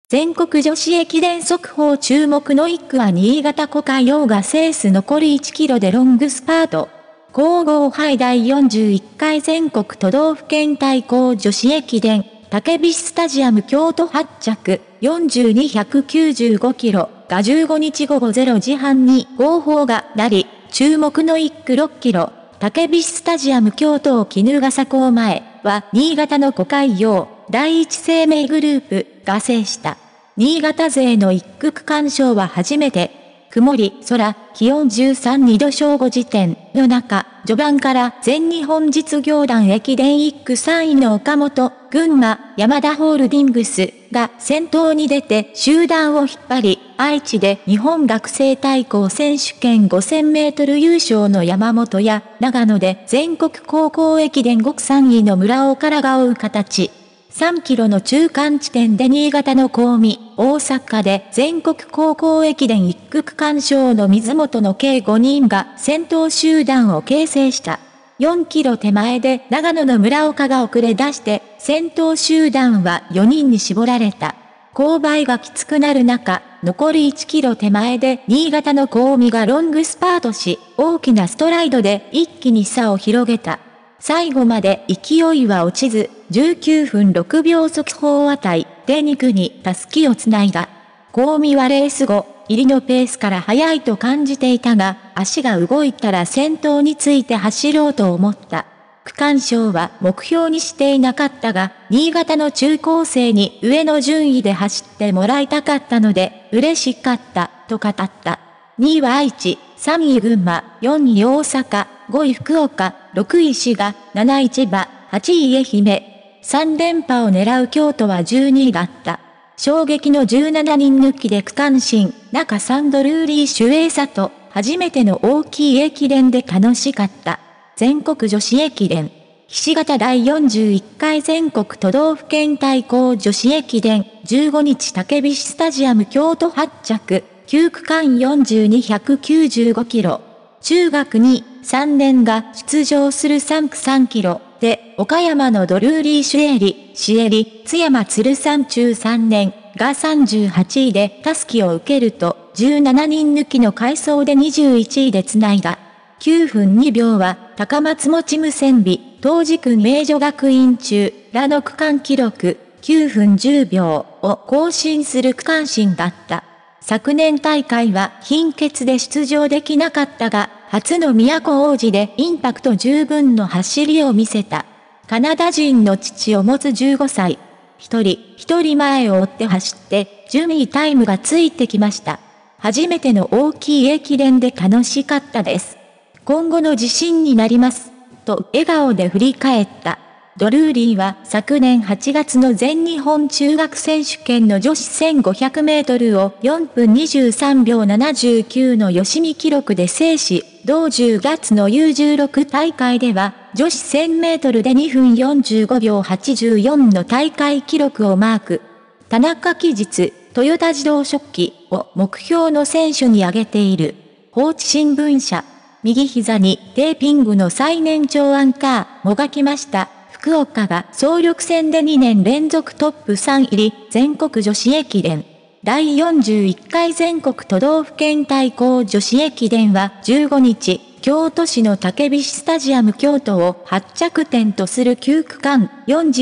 全国女子駅伝速報注目の1区は新潟小海洋が制す残り1キロでロングスパート。皇后杯第41回全国都道府県対抗女子駅伝、竹菱スタジアム京都発着、4295キロが15日午後0時半に号砲が鳴り、注目の1区6キロ、竹菱スタジアム京都衣笠港前は新潟の小海洋、第一生命グループが制した。新潟勢の1区区間賞は初めて。曇り空、気温13、2度正午時点の中、序盤から全日本実業団駅伝1区3位の岡本、群馬、ヤマダホールディングスが先頭に出て集団を引っ張り、愛知で日本学生対抗選手権5000メートル優勝の山本や長野で全国高校駅伝5区3位の村尾からが追う形。3キロの中間地点で新潟の小海、大阪で全国高校駅伝1区区間賞の水本の計5人が先頭集団を形成した。4キロ手前で長野の村岡が遅れ出して先頭集団は4人に絞られた。勾配がきつくなる中、残り1キロ手前で新潟の小海がロングスパートし、大きなストライドで一気に差を広げた。最後まで勢いは落ちず、19分6秒速報値で2区にタスキをつないだ。小海はレース後、入りのペースから速いと感じていたが、足が動いたら先頭について走ろうと思った。区間賞は目標にしていなかったが、新潟の中高生に上の順位で走ってもらいたかったので、嬉しかった、と語った。2位は愛知、3位群馬、4位大阪、5位福岡、6位滋賀、7位千葉、8位愛媛。3連覇を狙う京都は12位だった。衝撃の17人抜きで区間新、中3ドルーリー首位差と、初めての大きい駅伝で楽しかった。全国女子駅伝。ひし形第41回全国都道府県対抗女子駅伝、15日竹菱スタジアム京都発着、9区間4295キロ。中学2、3年が出場する3区3キロで、岡山のドルーリー・シエリ、津山鶴山中3年が38位でタスキを受けると、17人抜きの快走で21位でつないだ。9分2秒は高松持無線美、東寺区名女学院中らの区間記録、9分10秒を更新する区間新だった。昨年大会は貧血で出場できなかったが、初の都王子でインパクト十分の走りを見せた。カナダ人の父を持つ15歳。一人前を追って走って、順位タイムがついてきました。初めての大きい駅伝で楽しかったです。今後の自信になります。と笑顔で振り返った。ドルーリーは昨年8月の全日本中学選手権の女子1500メートルを4分23秒79の吉見記録で制し、同10月の U16 大会では女子1000メートルで2分45秒84の大会記録をマーク。田中期日、トヨタ自動織機を目標の選手に挙げている。報知新聞社。右膝にテーピングの最年長アンカーもがきました。福岡が総力戦で2年連続トップ3入り、全国女子駅伝。第41回全国都道府県対抗女子駅伝は15日、京都市の竹菱スタジアム京都を発着点とする9区間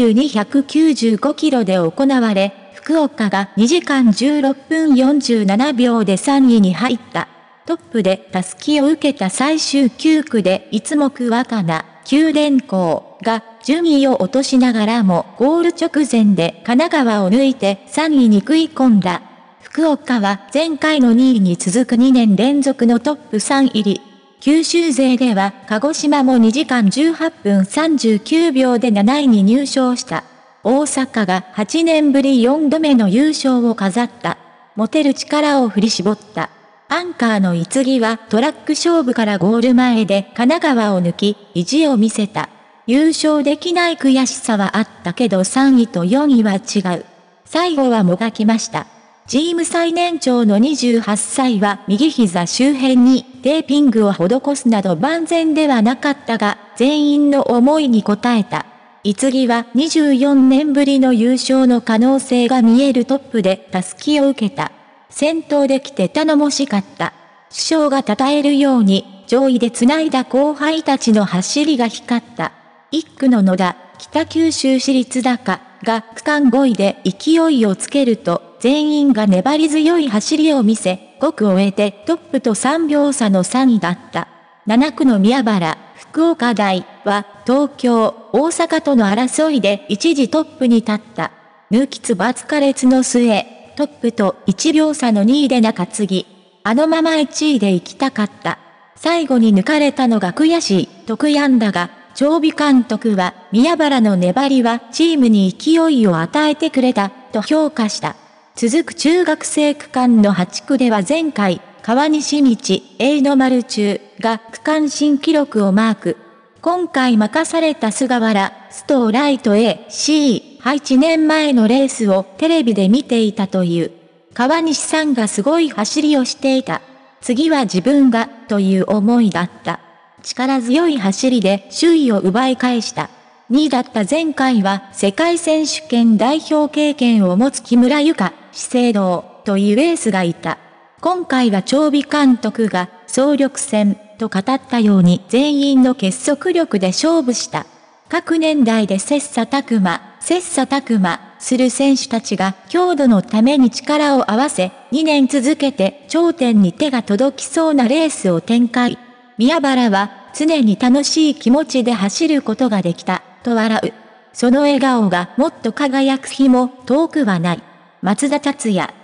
4295キロで行われ、福岡が2時間16分47秒で3位に入った。トップでタスキを受けた最終9区で一目若菜、九電工が順位を落としながらもゴール直前で神奈川を抜いて3位に食い込んだ。福岡は前回の2位に続く2年連続のトップ3入り。九州勢では鹿児島も2時間18分39秒で7位に入賞した。大阪が8年ぶり4度目の優勝を飾った。持てる力を振り絞った。アンカーの逸木はトラック勝負からゴール前で神奈川を抜き、意地を見せた。優勝できない悔しさはあったけど3位と4位は違う。最後はもがきました。チーム最年長の28歳は右膝周辺にテーピングを施すなど万全ではなかったが、全員の思いに応えた。 逸木は24年ぶりの優勝の可能性が見えるトップで襷を受けた。先頭で来て頼もしかった。主将が称えるように、上位で繋いだ後輩たちの走りが光った。1区の野田、北九州市立高が区間5位で勢いをつけると、全員が粘り強い走りを見せ、5区を終えてトップと3秒差の3位だった。7区の宮原、福岡大は東京、大阪との争いで一時トップに立った。抜きつばつかれつの末、トップと1秒差の2位で中継ぎ。あのまま1位で行きたかった。最後に抜かれたのが悔しいと悔やんだが、長尾監督は宮原の粘りはチームに勢いを与えてくれたと評価した。続く中学生区間の8区では前回、川西道、永野丸中が区間新記録をマーク。今回任された菅原、ストーライト AC、1年前のレースをテレビで見ていたという。川西さんがすごい走りをしていた。次は自分が、という思いだった。力強い走りで首位を奪い返した。2位だった前回は世界選手権代表経験を持つ木村優香、資生堂というエースがいた。今回は長尾監督が総力戦と語ったように全員の結束力で勝負した。各年代で切磋琢磨する選手たちが強度のために力を合わせ2年続けて頂点に手が届きそうなレースを展開。宮原は常に楽しい気持ちで走ることができたと笑う。その笑顔がもっと輝く日も遠くはない。松田達也